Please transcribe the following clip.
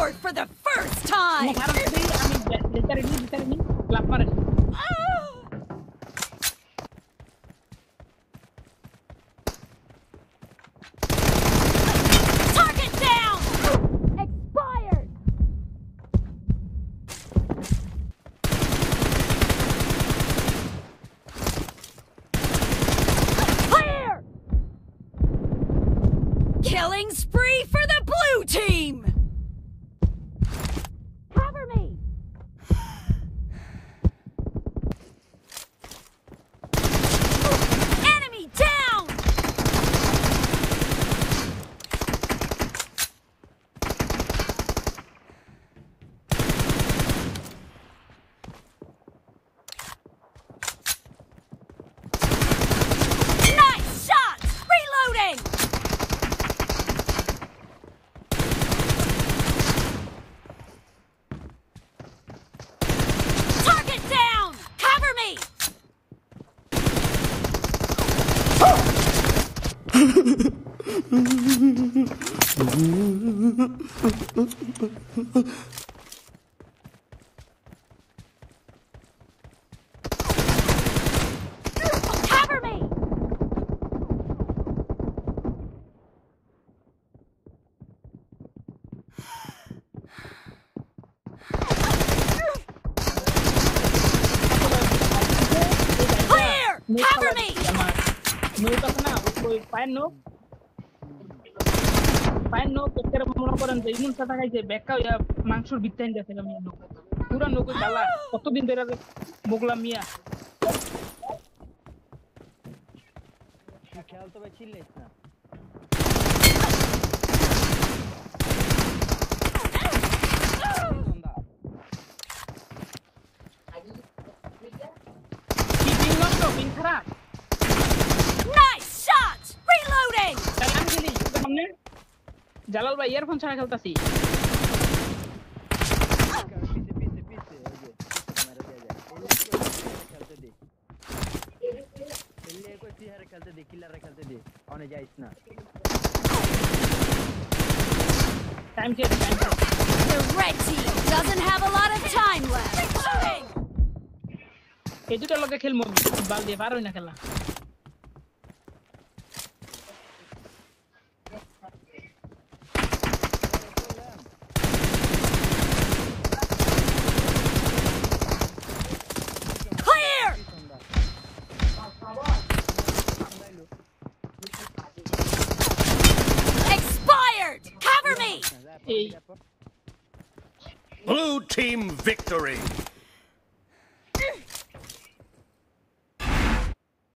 scored for the first time! Target down! Expired! Clear! Killing spree for the blue team! Cover me! Enemy down! Nice shot! Reloading! Target down! Cover me! Cover me! Clear! Cover me! মাংসর বিত্তাইন দেখে আমি পুরা নৌকো চালা কতদিন ধরে বগলাম মিয়া খেয়াল তো ভাই চিল্লাইস না Nice shot! Reloading! জালাল ভাই ইয়ারফোন ছাড়া খেলতাছি The red team doesn't have a lot of time left. Reloading! এই দুটো লোকে খেলবো বাল দিয়ে পারোই না খেলা Clear! Expired! Cover me! এই Blue team victory!